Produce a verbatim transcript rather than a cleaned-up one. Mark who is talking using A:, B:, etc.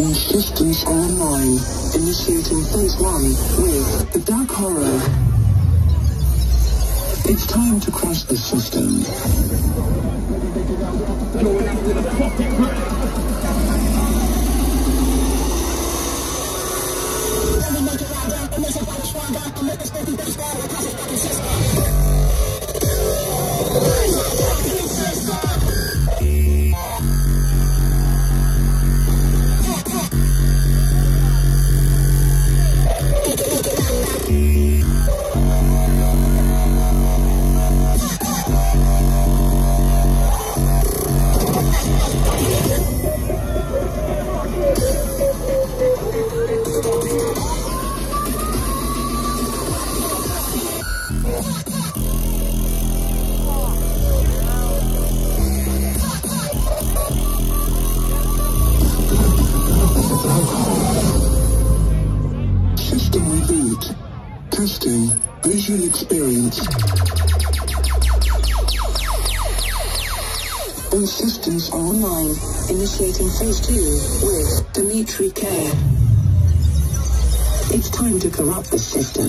A: All systems are online. Initiating phase one with the Dark Horror. It's time to crush the system. System reboot. Testing. Visual experience. All systems are online. Initiating phase two with Dimitri K. It's time to corrupt the system.